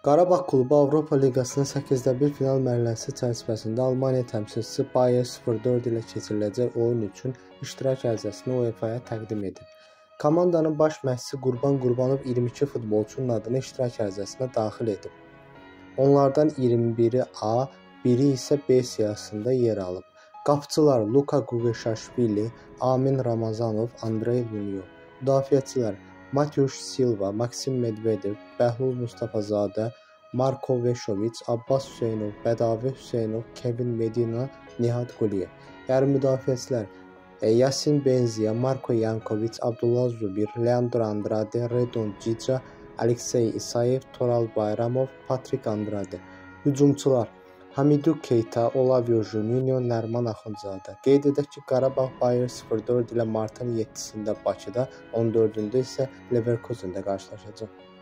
Qarabağ klubu Avropa Liqasının 8-1 final mərhələsi çərçivəsində Almaniya təmsilçisi Bayer 04 ilə keçiriləcək oyun üçün iştirak ərizəsini UEFA-ya təqdim edib. Komandanın baş məşqçisi Qurban Qurbanov 22 futbolçunun adını iştirak ərizəsinə daxil edib. Onlardan 21-i A, biri isə B siyahısında yer alıb. Qapıçılar Luka Ququşashvili, Amin Ramazanov, Andrey Lunyo. Müdafiəçilər Matyuş Silva, Maksim Medvedev, Bəhlul Mustafazadə, Marko Veşoviç, Abbas Hüseynov, Bədavi Hüseynov, Kevin Medina, Nihat Quliyev. Yarım müdafiəçilər Yasin Benziya, Marko Yankoviç, Abdullah Zubir, Leandro Andrade, Redon Cica, Aleksey İsayev, Toral Bayramov, Patrik Andrade. Hücumçular Hamidou Keita, Olavio Juninho, Nərman Axundzadə. Qeyd edək ki, Qarabağ Bayer 04 ilə martın 7-sində Bakıda, 14-də isə Leverkusendə qarşılaşacaq.